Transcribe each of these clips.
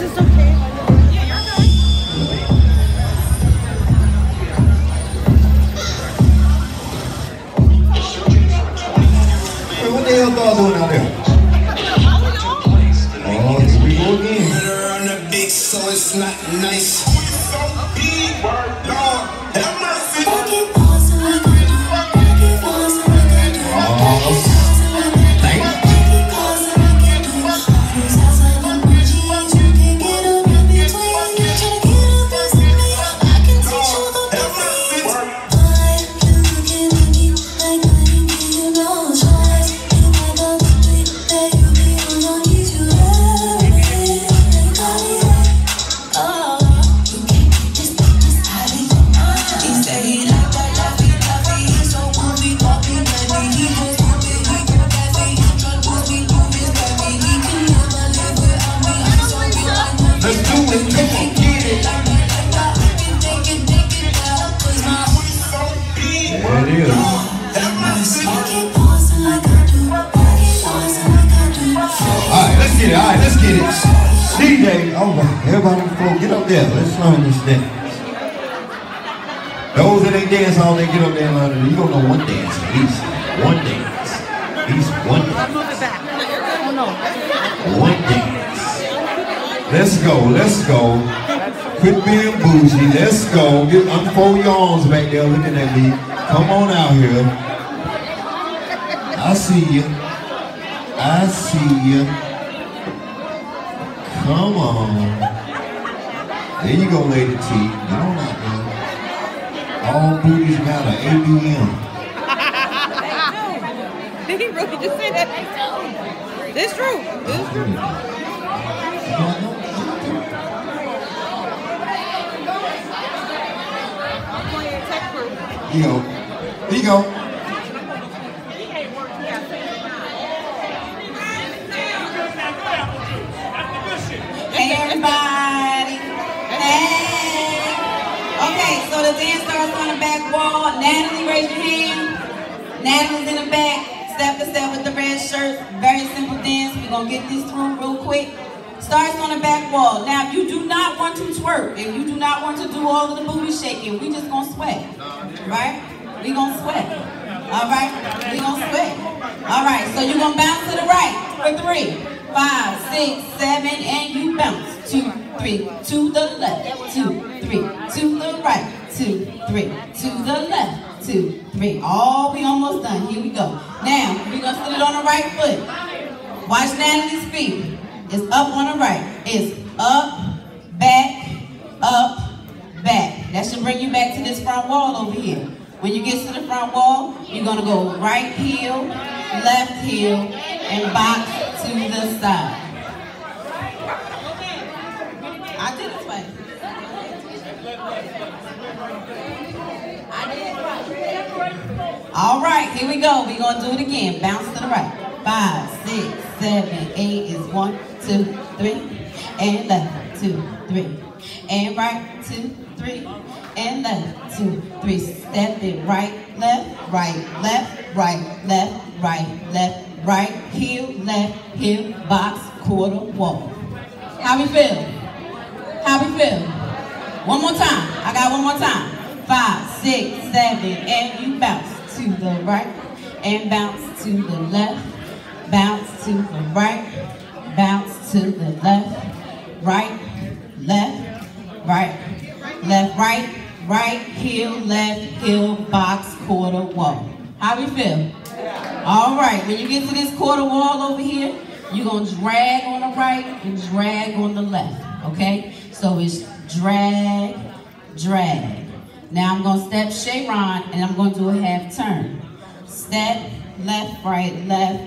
this okay? Hey, what the hell y'all doing out there? Oh, here we go again. On the big, so it's not nice. Have mercy. Alright, let's get it. DJ, alright, everybody on the floor, get up there. Let's learn this dance. Those that ain't dance all day, get up there and learn it. You don't know one dance, at least. One dance. At least one dance. One dance. Let's go, let's go. Quit being bougie, let's go. Unfold your arms back there looking at me. Come on out here. I see you. I see you. Come on. There you go, Lady T. Get on out there. All booties matter. ABM. Did he really just say that? It's true. It's true. Here you go. Here you go. Hey everybody. Hey. Okay, so the dance starts on the back wall. Natalie, raise your hand. Natalie's in the back. Step to step with the red shirt. Very simple dance. We're going to get this through real quick. Starts on the back wall. Now, if you do not want to twerk, if you do not want to do all of the booty shaking, we just going to sweat. Right? We going to sweat. All right? We going to sweat. All right, so you're going to bounce to the right for 3, 5, 6, 7, and you bounce. 2, 3, to the left. 2, 3, to the right. 2, 3, to the left. 2, 3. Oh, we almost done. Here we go. Now, we're going to sit it on the right foot. Watch Natalie's feet. It's up on the right. It's up, back, back. That should bring you back to this front wall over here. When you get to the front wall, you're going to go right heel, left heel, and box to the side. I did it right. All right, here we go. We're going to do it again. Bounce to the right. 5, 6, 7, 8 is 1, 2, 3, and left, 2, 3, and right, 2, 3, and left, 2, 3. Step it right, left, right, left, right, left, right, left, right, heel, box, quarter, wall. How we feel? How we feel? One more time. I got one more time. 5, 6, 7, and you bounce to the right, and bounce to the left, bounce to the right, bounce to the left, right, left, right, heel, box, quarter, wall. How we feel? All right, when you get to this quarter wall over here, you're going to drag on the right and drag on the left, okay? So it's drag, drag. Now I'm going to step Sharon and I'm going to do a half turn. Step, left, right,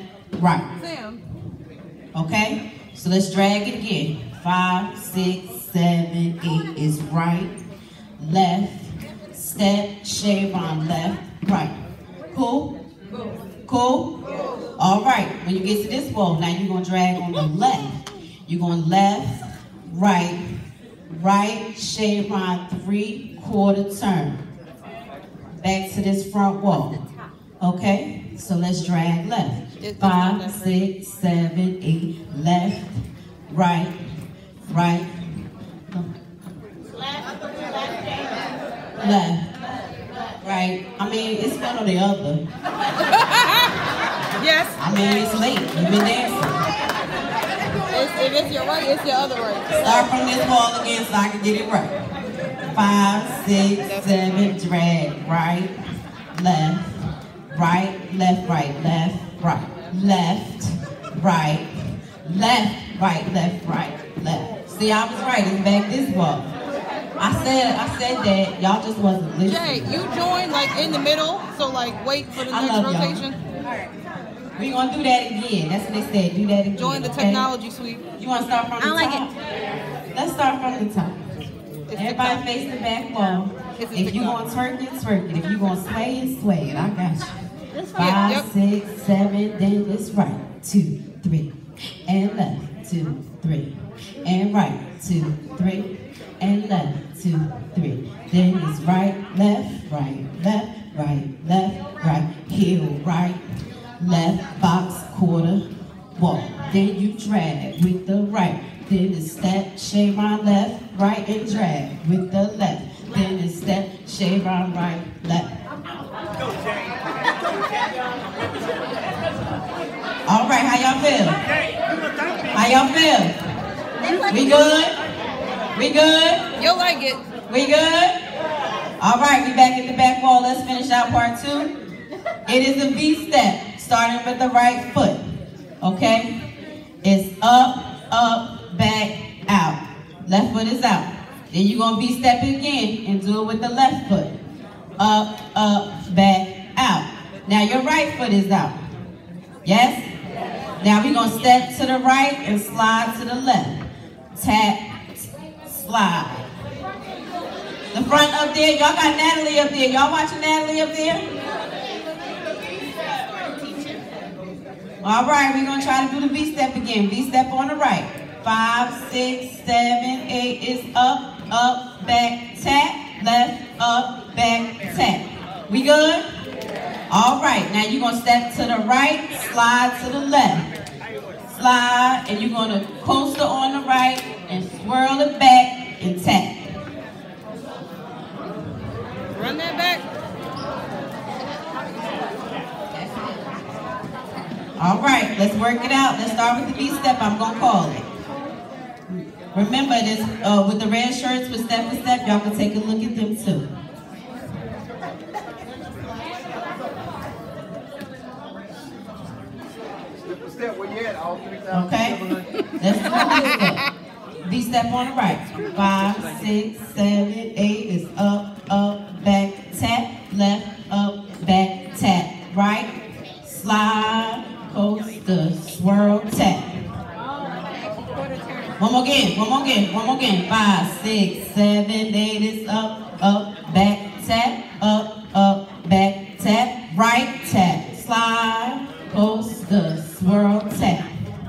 okay? So let's drag it again. 5, 6, 7, 8 is right, left, step, Sharon, left, right. Cool? Cool? All right, when you get to this wall, now you're going to drag on the left. You're going left, right, Sharon, 3/4 turn. Back to this front wall. Okay, so let's drag left. 5, 6, 7, 8, left, right, right, left, right. I mean, it's one or the other. Yes. I mean, it's late. You've been dancing. If it's your right, it's your other right. Start from this wall again so I can get it right. 5, 6, 7, drag, right, left, right, left, right, left, right, left, right, left, right, left, right, left. See, I was right. It's back this wall. I said that. Y'all just wasn't listening. Jay, you join like in the middle, so like wait for the I next love y'all. rotation. We're going to do that again. That's what they said. Do that again. Join the okay? technology suite. You want to start from the top? Let's start from the top. Everybody face the back wall. If you're going to twerk it, twerk it. If you're going to sway it, sway it. I got you. 5, 6, 7, then it's right. 2, 3. And left. 2, 3. And right. 2, 3. And left. 2, 3. Then it's right, left, right, left, right, left, right. Heel, right. Left, box, quarter, walk. Then you drag with the right. Then it's step, shave on left, right, and drag with the left. Then it's step, shave on right, left. All right, how y'all feel? How y'all feel? We good? We good? You'll like it. We good? All right, we back at the back wall. Let's finish out part 2. It is a V-step, starting with the right foot, okay? It's up, up, back, out. Left foot is out. Then you're going to V-step again and do it with the left foot. Up, up, back, out. Now your right foot is out. Yes? Now we're going to step to the right and slide to the left. Tap, slide. The front up there, y'all got Natalie up there. Y'all watching Natalie up there? All right, we're going to try to do the V-step again. V-step on the right. 5, 6, 7, 8 is up, up, back, tap, left, up, back, tap. We good? All right, now you're going to step to the right, slide to the left. Slide, and you're going to coaster on the right and swirl it back and tap. Run that back. All right, let's work it out. Let's start with the V-step. I'm going to call it. Remember this, with the red shirts with step for step, y'all can take a look at them too. Okay, let's do the V-step. V-step on the right. 5, 6, 7, 8 is up, up, back, tap, left, up, back, tap, right, slide, coaster, swirl, tap. One more again, one more again, one more again. 5, 6, 7, 8 is up, up, back, tap, up, back, tap, right, tap, slide, coaster, swirl, tap.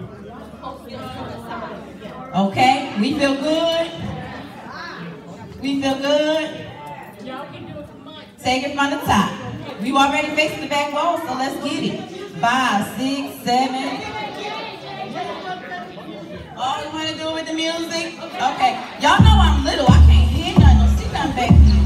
Okay, we feel good? We feel good? Take it from the top. We already facing the back wall, so let's get it. 5, 6, 7. Oh, you want to do it with the music? Okay. Y'all know I'm little. I can't hear nothing. Don't see nothing back here.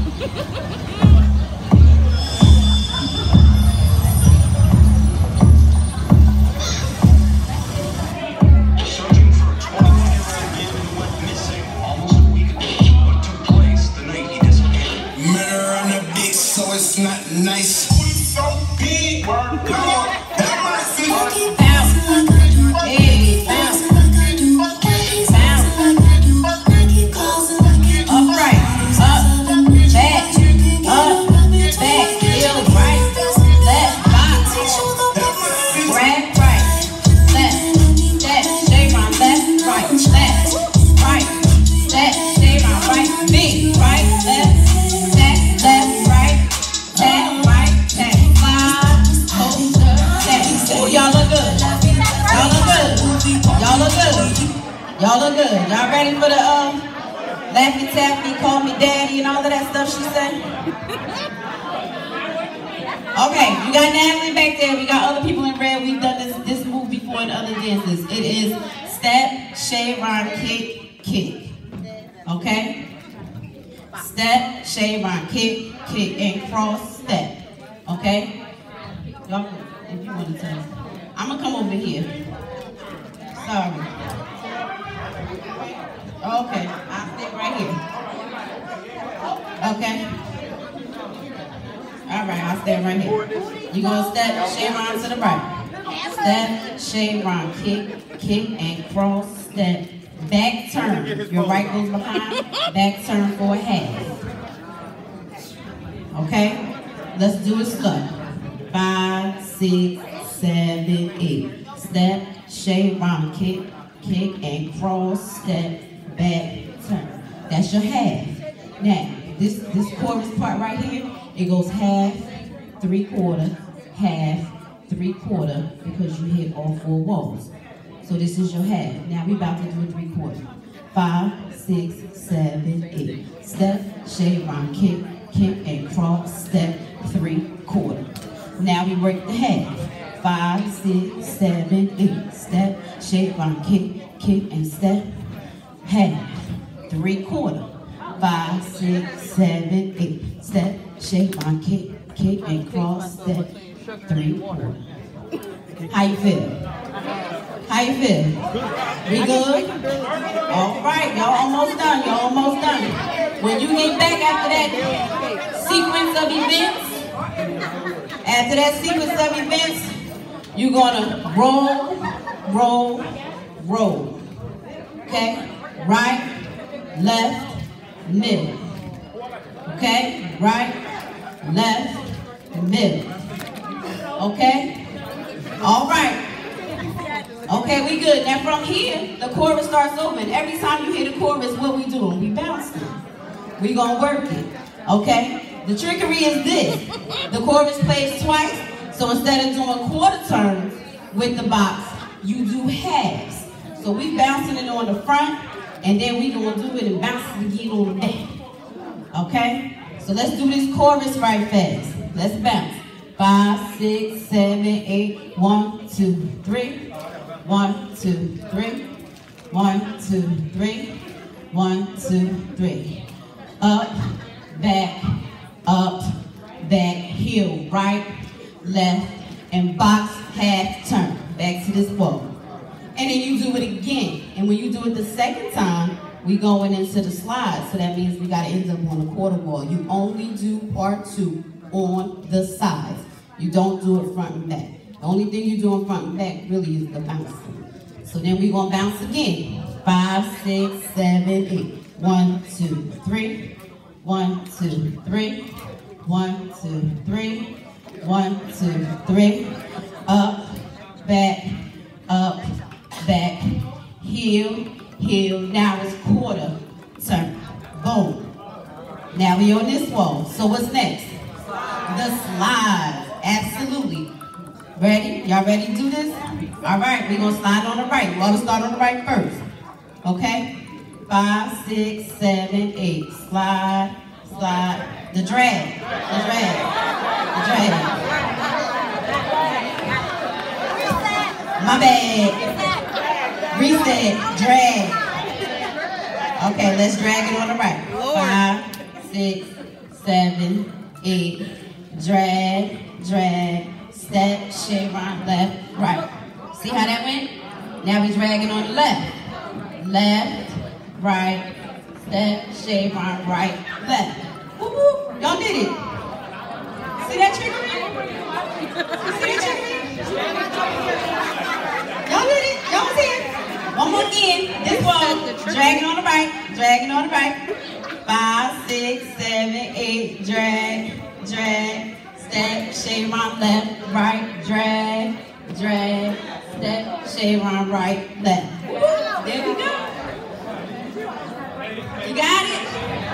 So it's not nice. So big, work, come on. Bounce. Hey, bounce. Bounce. Upright. Up. Back. Up. Back. Heel. Right. Left. Box. Grab. Right. Left. Step. Shave on left. Right. Left. Right. Step. Shave on right. Big. Right. Left. Step. Left. Right. Tap, right, tap, slide, coaster, tap. Oh, y'all look good. Y'all look good. Y'all look good. Y'all look good. Y'all ready for the Laffy Taffy, call me daddy and all of that stuff she said? Okay, you got Natalie back there. We got other people in red. We've done this move before in other dances. It is step, shave, rhyme, kick, kick. Okay? Step, shake, run, kick, kick, and cross, step. Okay? Y'all, if you want to tell, I'm gonna come over here. Sorry. Okay, I'll stay right here. Okay? All right, I'll stay right here. You're gonna step, shake, run to the right. Step, shake, run, kick, kick, and cross, step. Back turn. Your right goes behind. Back turn for a half. Okay? Let's do it slow. 5, 6, 7, 8. Step, shake, run, kick, kick, and cross, step, back, turn. That's your half. Now, this chorus part right here, it goes half, 3/4, half, 3/4, because you hit all 4 walls. So this is your half. Now we about to do a 3/4. 5, 6, 7, 8. Step, shake, run, kick, kick, and cross, step, 3/4. Now we work the half. 5, 6, 7, 8. Step, shake, run, kick, kick, and step, half, 3/4. 5, 6, 7, 8. Step, shake, run, kick, kick, and cross, step, 3/4. How you feel? How you feel? We good? All right, y'all almost done. Y'all almost done. When you get back after that sequence of events, you're gonna roll, roll, roll. Okay? Right, left, middle. Okay? Right, left, middle. Okay? All right. Okay, we good. Now from here, the chorus starts over. And every time you hear the chorus, what we doing? We bouncing. We gonna work it. Okay? The trickery is this. The chorus plays twice. So instead of doing quarter turns with the box, you do halves. So we bouncing it on the front, and then we gonna do it and bounce it again on the back. Okay? So let's do this chorus right fast. Let's bounce. 5, 6, 7, 8. 1, 2, 3. 1, 2, 3. 1, 2, 3. 1, 2, 3. Up, back, heel, right, left, and box, half turn. Back to this wall. And then you do it again. And when you do it the second time, we going into the slide. So that means we got to end up on a quarter wall. You only do part 2 on the sides. You don't do it front and back. The only thing you do in front and back really is the bouncing. So then we're going to bounce again. 5, 6, 7, 8. 1, 2, 3. 1, 2, 3. 1, 2, 3. 1, 2, 3. Up, back, heel, heel. Now it's quarter turn. Boom. Now we on this wall. So what's next? The slide. Absolutely. Ready? Y'all ready to do this? All right, we're going to slide on the right. We're going to start on the right first. Okay? 5, 6, 7, 8. Slide, slide. The drag. The drag. The drag. My bad. Reset. Drag. Okay, let's drag it on the right. 5, 6, 7, 8. Drag, drag. Step, shake, round, left, right. See how that went? Now we dragging on the left. Left, right, step, shake, round, right, left. Woo woo! Y'all did it. See that trickery? See that trickery? Y'all did it. Y'all was here. One more again. This one. Dragging on the right. Dragging on the right. 5, 6, 7, 8. Drag, drag. Step, shake, round, left, right, drag, drag, step, shake, round, right, left. There we go. You got it?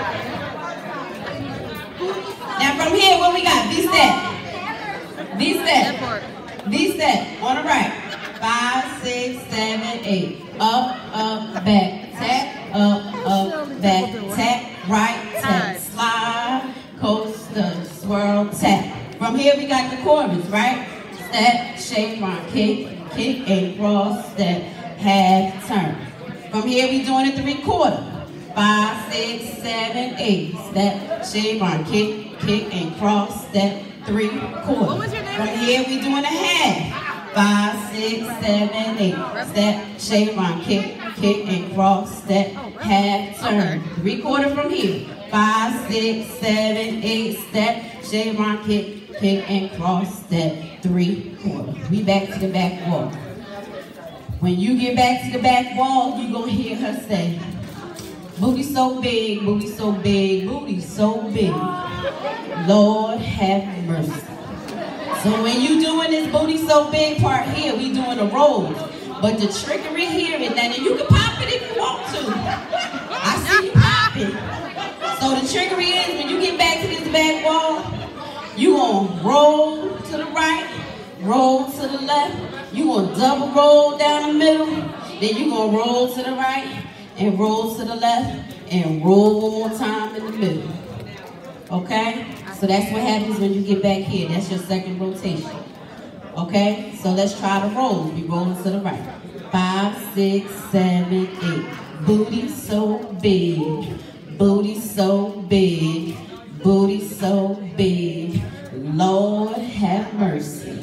Now from here, what we got? V-step. V-step. V-step on the right. 5, 6, 7, 8. Up, back, tap, back, tap, right, tap, slide, coaster, swirl, tap. From here we got the chorus, right? Step, shake, round, kick, kick, and cross, step, half turn. From here here, we doing a 3/4. 5, 6, 7, 8. Step, shake, run, kick, kick, and cross. Step, 3/4. From here, we doing a half. 5, 6, 7, 8. Step, shake, run, kick, kick, and cross. Step, half, turn. 3/4 from here. 5, 6, 7, 8. Step, shake, run, kick, kick, and cross. Step, 3/4. We back to the back wall. When you get back to the back wall, you gonna hear her say, booty so big, booty so big, booty so big. Lord have mercy. So when you doing this booty so big part here, we doing the rolls. But the trickery here is that you can pop it if you want to. I see you pop it. So the trickery is when you get back to this back wall, you gonna roll to the right, roll to the left. You gonna double roll down the middle. Then you gonna roll to the right and roll to the left and roll one more time in the middle. Okay? So that's what happens when you get back here. That's your second rotation. Okay? So let's try the rolls. We rolling to the right. 5, 6, 7, 8. Booty so big. Booty so big. Booty so big. Lord have mercy.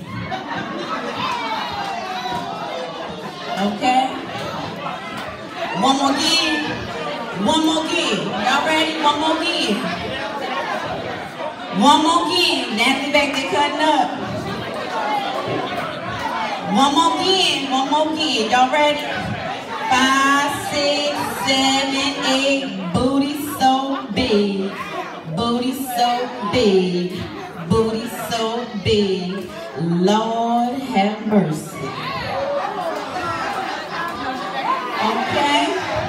Okay? One more again. One more again. Y'all ready? One more again. One more again. Natalie back there cutting up. One more again. One more again. Y'all ready? 5, 6, 7, 8. Booty so big. Booty so big. Booty so big. Lord have mercy. Okay?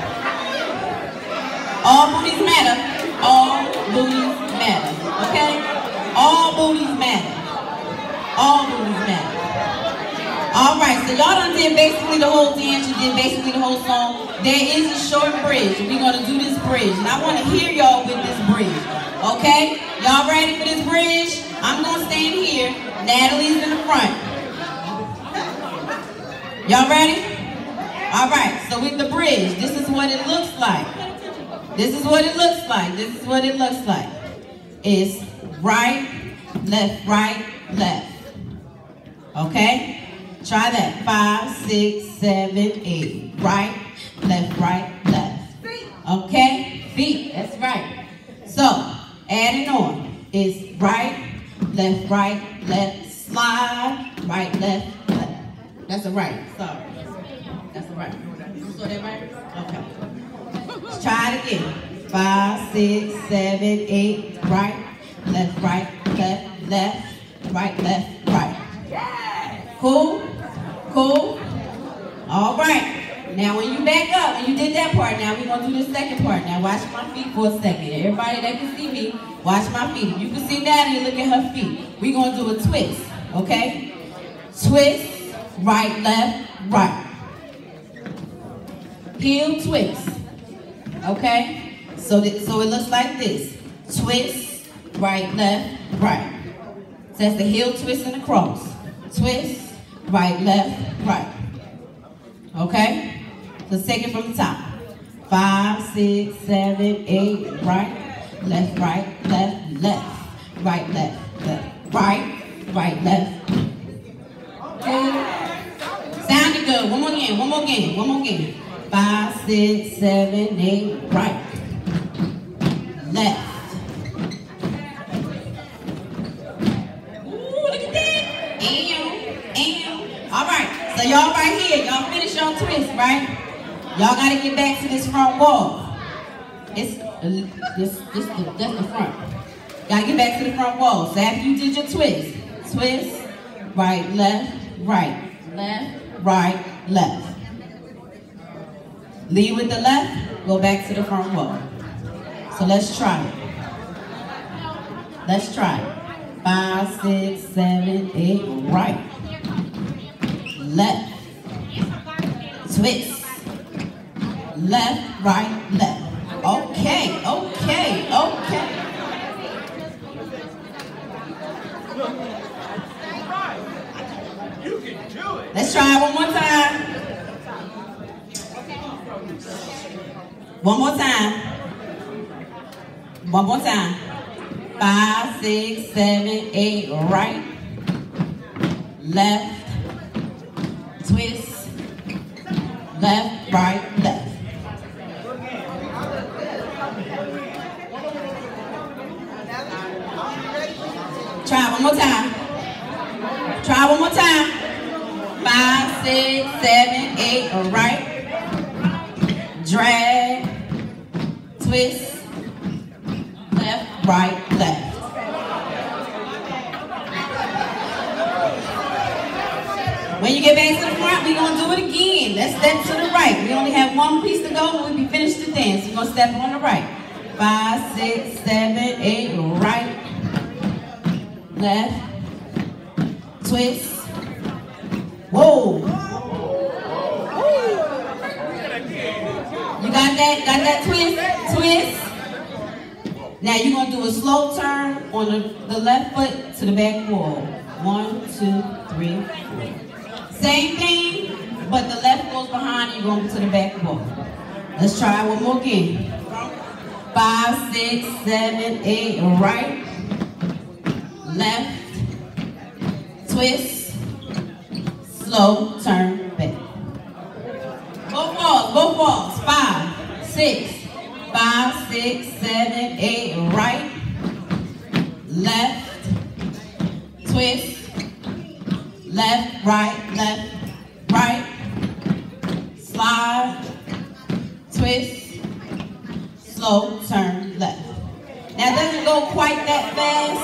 All booties matter. All booties matter. Okay? All booties matter. All booties matter. Alright, so y'all done did basically the whole dance. You did basically the whole song. There is a short bridge. We're going to do this bridge. And I want to hear y'all with this bridge. Okay? Y'all ready for this bridge? I'm going to stand here. Natalie's in the front. Y'all ready? Alright, so with the bridge, this is what it looks like. This is what it looks like. This is what it looks like. It's right, left, left. Okay? Try that. 5, 6, 7, 8. Right, left. Okay? Feet. That's right. So, adding on. It's right, left. Slide, right, left. That's a right. Sorry. That's the right. You saw that right? Okay. Let's try it again. 5, 6, 7, 8. Right, left, right. Cool? Cool? All right. Now when you back up, when you did that part, now we're going to do the second part. Now watch my feet for a second. Everybody that can see me, watch my feet. If you can see Natalie, look at her feet. We're going to do a twist, okay? Twist, right, left, right. Heel twist, okay? So it looks like this. Twist, right, left, right. So that's the heel twist and the cross. Twist, right, left, right. Okay? So let's take it from the top. 5, 6, 7, 8, right, left, right, left, right, left. Okay. Sounded good. One more again. 5, 6, 7, 8, right, left. Ooh, look at that. And. All right, so y'all right here, y'all finish your twist, right? Y'all gotta get back to this front wall. That's the front. Gotta get back to the front wall. So after you did your twist, right, left, left. Lead with the left, go back to the front wall. So let's try it. 5, 6, 7, 8, right. Left. Twist. Left, right, left. Okay. Let's try it one more time. One more time. One more time. 5, 6, 7, 8, right, left, twist, left, right, left. Try one more time. Try one more time. 5, 6, 7, 8, right, drag, twist, left, right, left. When you get back to the front, we're going to do it again. Let's step to the right. We only have one piece to go when we finish the dance. We're going to step on the right. 5, 6, 7, 8, right, left, twist. Whoa. You got that? Got that twist? Twist. Now you're going to do a slow turn on the left foot to the back wall. 1, 2, 3, 4. Same thing, but the left goes behind and you're going to the back wall. Let's try one more again. 5, 6, 7, 8, right, left, twist, slow, turn, back. Both walls. 5, 6, 5, 6, 7, 8, right, left, twist, left, right, slide, twist, slow, turn, left. Now it doesn't go quite that fast.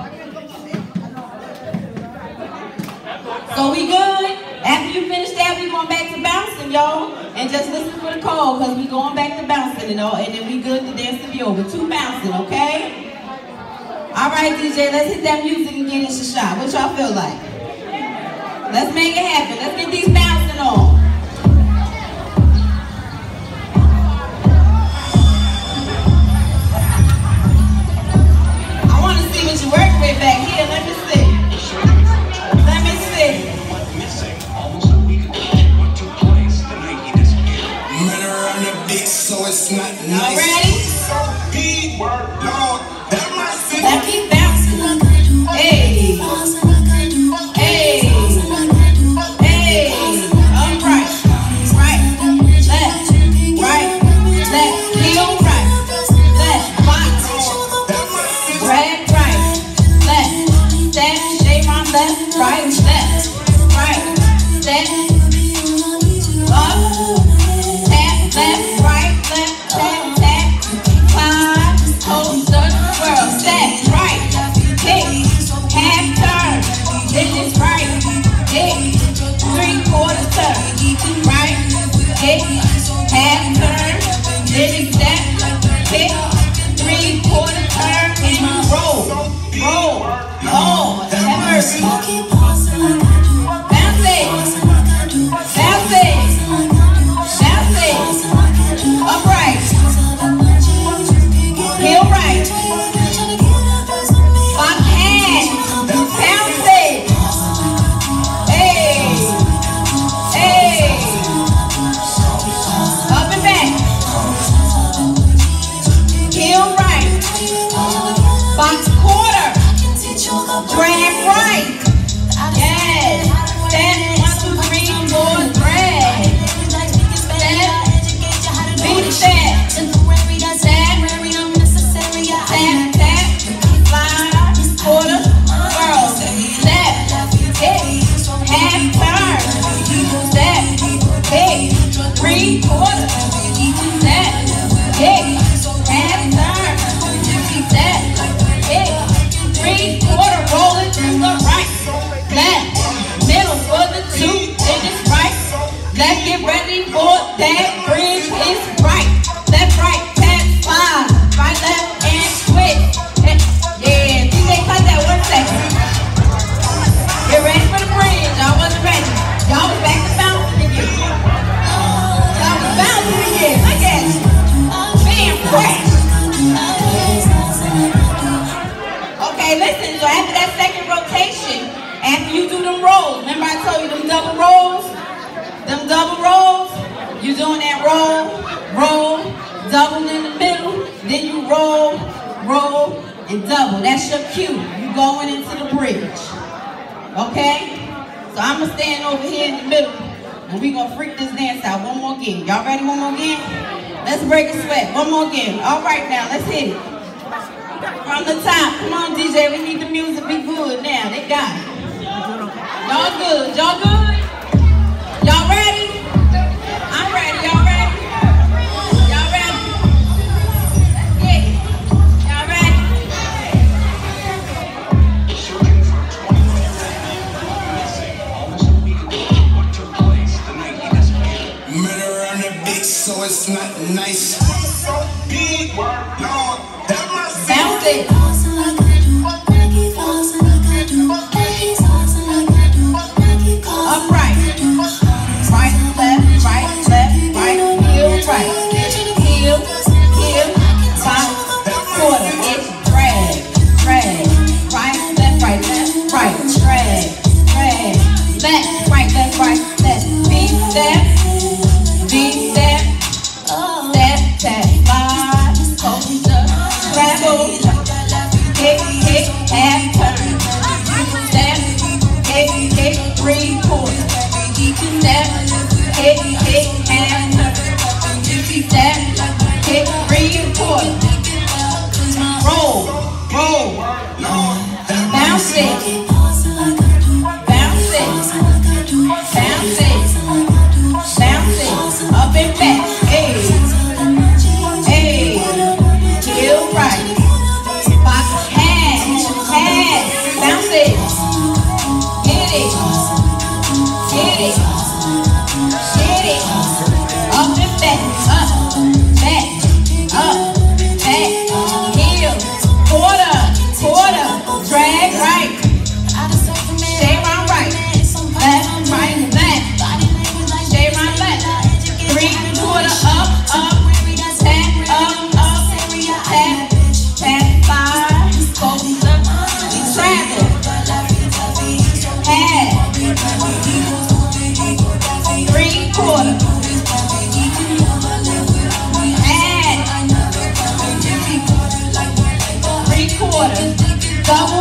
So we good? After you finish that, we going back to bouncing, y'all. And just listen for the call, because we going back to bouncing and all, and then we good to dance to be over. 2 bouncing, okay? All right, DJ, let's hit that music and get us a shot. What y'all feel like? Let's make it happen. Let's get these bouncing on. I want to see what you work with back here. Let me see. Let me see. Man around the beat, so it's not nice. Y'all ready? Beat work, Lord. That might fit. Let's keep bouncing. Hey. Hey. Hey. Upright. Right. Left. Right. Left. Heel right. Left. Box. Drag right. Left. Step. Shake my left. Right. Left. Right. Step. Up. Tap. Left. Right. Left. Tap. Tap. Climb. Hold. Turn. Swirl. Step. Right. Kick. Half turn. This is right. Kick. 3/4 turn. Right. Kick. Half turn. Then it's step. Kick. 3/4 turn. And roll. Roll. Oh, have mercy. Bounce it. Bounce it. Bounce it. Upright. Heel right. Lock hand. Bounce it. Hey. Hey. Up and back. Heel right. Box quarter. Drag right. Yes. Step 1, 2, 3, 4. Drag. Step. Beat step. Step. Tap, tap. Slide. Quarter. Swirl. Step. Kick. Half turn. Step. Kick. 3/4. Step. Kick. Half turn. Step. Kick. 3/4. Roll it to the right. Left. Middle for the 2. Then it's right. Let's get ready for that bridge. It's right. Left, right. Tap. Slide. Right, left, and twist. Yeah. DJ, cut that 1 second. Get ready for the bridge. Y'all wasn't ready. Y'all was back to bouncing again. Y'all was bouncing again. Look at it. Being fresh. Okay, listen. So after that second rotation, after you do them rolls, remember I told you them double rolls? Them double rolls, you doing that roll, roll, roll, and double. That's your cue. You going into the bridge. Okay? So I'm gonna stand over here in the middle, and we gonna freak this dance out one more again. Y'all ready one more again? Let's break a sweat. One more again. All right now, let's hit it. From the top. Come on, DJ. We need the music to be good now. They got it. Y'all good. Y'all good? Y'all ready? I'm ready. Y'all ready? Y'all ready? Let's get it. Y'all ready? Murder on the beat, so it's not nice. So big, Lord, have mercy. Bounce it. Upright. Right, left, right, heel, right. Heel, top, quarter. It's drag. Right, left, right, drag. Left, right, left. B-step, tap, slide, coaster, travel, hit, half turn. Step, hit, 3/4. Step, hit, half turn. Step, hit, 3/4. Roll. Bounce it. Up and back. Hey. Heel right. Box hands. Bounce it. Hit it. Up and back. Back. Heel. Quarter. Drag right. Stay round right. Left. Stay round left. 3/4 up. Tap, 5, coaster, travel, half, 3/4, half, 3/4, double